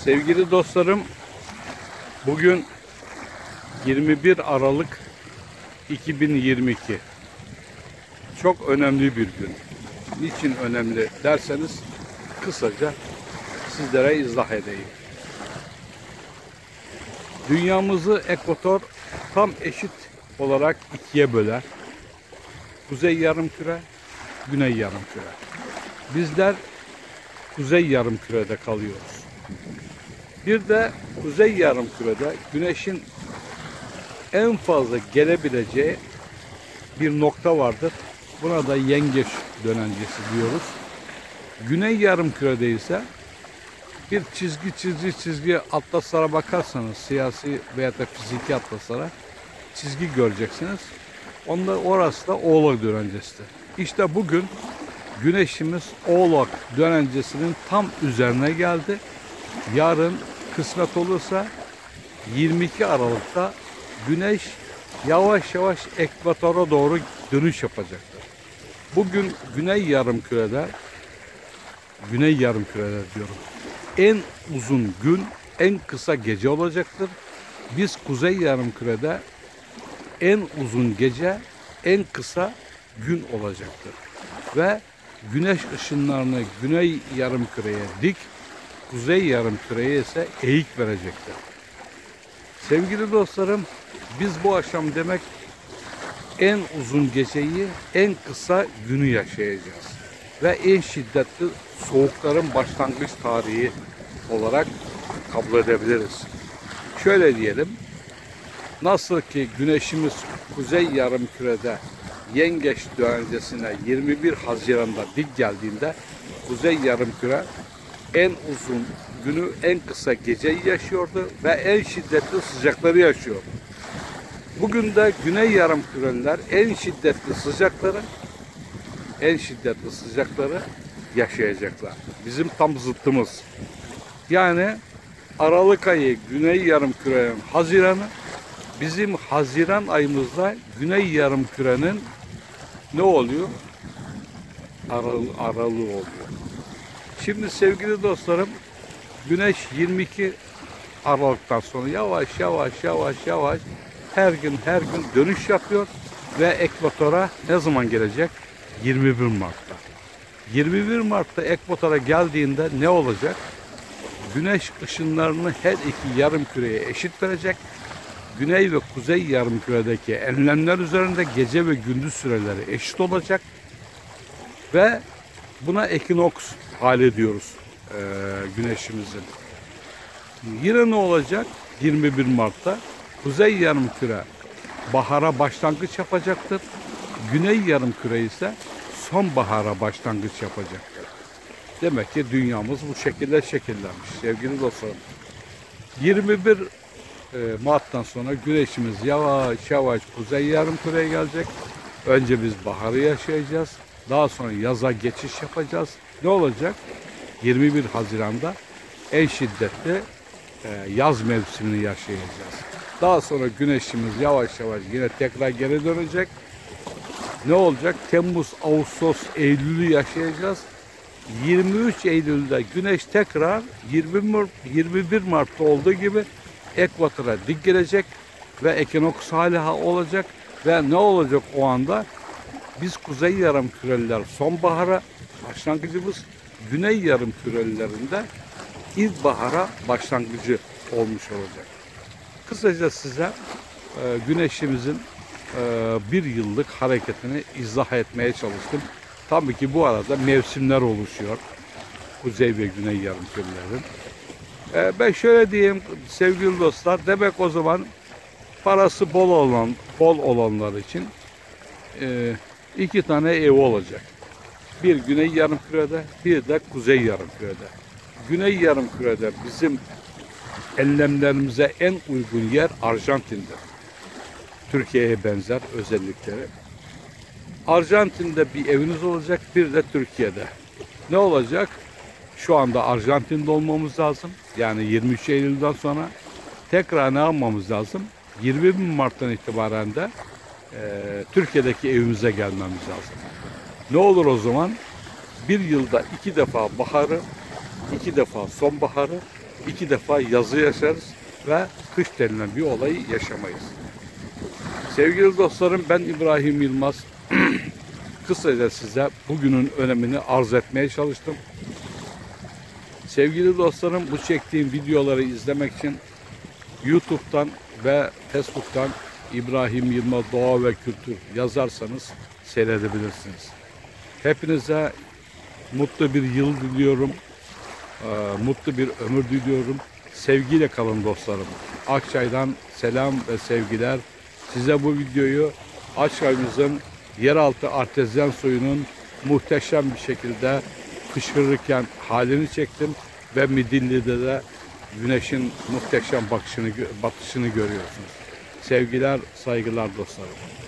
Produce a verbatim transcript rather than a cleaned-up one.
Sevgili dostlarım, bugün yirmi bir Aralık iki bin yirmi iki. Çok önemli bir gün. Niçin önemli derseniz kısaca sizlere izah edeyim. Dünyamızı ekvator tam eşit olarak ikiye böler. Kuzey yarımküre, güney yarımküre. Bizler kuzey yarımkürede kalıyoruz. Bir de kuzey yarımkürede güneşin en fazla gelebileceği bir nokta vardır. Buna da yengeç dönencesi diyoruz. Güney yarımkürede ise bir çizgi çizgi çizgi atlaslara bakarsanız, siyasi veya da fiziki atlaslara çizgi göreceksiniz. Onda orası da Oğlak dönencesidir. İşte bugün güneşimiz Oğlak dönencesinin tam üzerine geldi. Yarın kısmet olursa yirmi iki Aralık'ta güneş yavaş yavaş ekvatora doğru dönüş yapacaktır. Bugün güney yarımkürede, güney yarımkürede diyorum, en uzun gün, en kısa gece olacaktır. Biz kuzey yarımkürede en uzun gece, en kısa gün olacaktır. Ve güneş ışınlarını güney yarımküreye dik, kuzey yarımküreye ise eğik verecektir. Sevgili dostlarım, biz bu akşam demek en uzun geceyi, en kısa günü yaşayacağız. Ve en şiddetli soğukların başlangıç tarihi olarak kabul edebiliriz. Şöyle diyelim, nasıl ki güneşimiz kuzey yarımkürede yengeç dönencesine yirmi bir Haziran'da dik geldiğinde kuzey yarımküre en uzun günü, en kısa geceyi yaşıyordu ve en şiddetli sıcakları yaşıyordu. Bugün de güney yarımküreliler en şiddetli sıcakları, en şiddetli sıcakları yaşayacaklar. Bizim tam zıttımız. Yani Aralık ayı güney yarımkürenin Haziran'ı, bizim Haziran ayımızda güney yarımkürenin ne oluyor? Aralığı, aralığı oluyor. Şimdi sevgili dostlarım, güneş yirmi iki Aralık'tan sonra yavaş yavaş yavaş yavaş her gün her gün dönüş yapıyor ve ekvatora ne zaman gelecek? yirmi bir Mart'ta. yirmi bir Mart'ta ekvatora geldiğinde ne olacak? Güneş ışınlarını her iki yarımküreye eşit verecek. Güney ve kuzey yarımküredeki enlemler üzerinde gece ve gündüz süreleri eşit olacak. Ve buna ekinoks hali diyoruz e, güneşimizin. Yine ne olacak? yirmi bir Mart'ta kuzey yarımküre bahara başlangıç yapacaktır. Güney yarımküre ise sonbahara başlangıç yapacaktır. Demek ki dünyamız bu şekilde şekillenmiş sevgili dostlarım. yirmi bir Mart'tan sonra güneşimiz yavaş yavaş kuzey yarımküreye gelecek. Önce biz baharı yaşayacağız. Daha sonra yaza geçiş yapacağız. Ne olacak? yirmi bir Haziran'da en şiddetli yaz mevsimini yaşayacağız. Daha sonra güneşimiz yavaş yavaş yine tekrar geri dönecek. Ne olacak? Temmuz, Ağustos, Eylül'ü yaşayacağız. yirmi üç Eylül'de güneş tekrar yirmi bir Mart'ta olduğu gibi ekvatora dik gelecek ve ekinoks hali olacak ve ne olacak o anda? Biz kuzey yarımküreliler sonbahara başlangıcımız, güney yarımkürelilerinde ilkbahara başlangıcı olmuş olacak. Kısaca size e, güneşimizin e, bir yıllık hareketini izah etmeye çalıştım. Tabii ki bu arada mevsimler oluşuyor. Kuzey ve güney yarımkürelerin. E, ben şöyle diyeyim sevgili dostlar, demek o zaman parası bol olan bol olanlar için e, iki tane ev olacak. Bir güney yarımkürede, bir de kuzey yarımkürede. Güney yarımkürede bizim enlemlerimize en uygun yer Arjantin'dir. Türkiye'ye benzer özellikleri. Arjantin'de bir eviniz olacak, bir de Türkiye'de. Ne olacak? Şu anda Arjantin'de olmamız lazım. Yani yirmi üç Eylül'den sonra tekrar ne yapmamız lazım? yirmi bir Mart'tan itibaren de e, Türkiye'deki evimize gelmemiz lazım. Ne olur o zaman? Bir yılda iki defa baharı, iki defa sonbaharı, iki defa yazı yaşarız ve kış denilen bir olayı yaşamayız. Sevgili dostlarım, ben İbrahim Yılmaz. Kısaca size bugünün önemini arz etmeye çalıştım. Sevgili dostlarım, bu çektiğim videoları izlemek için YouTube'dan ve Facebook'tan İbrahim Yılmaz Doğa ve Kültür yazarsanız seyredebilirsiniz. Hepinize mutlu bir yıl diliyorum. Mutlu bir ömür diliyorum. Sevgiyle kalın dostlarım. Akçay'dan selam ve sevgiler. Size bu videoyu Akçay'ımızın yeraltı artezyen suyunun muhteşem bir şekilde fışkırırken halini çektim ve Midilli'de de güneşin muhteşem bakışını, batışını görüyorsunuz. Sevgiler, saygılar dostlarım.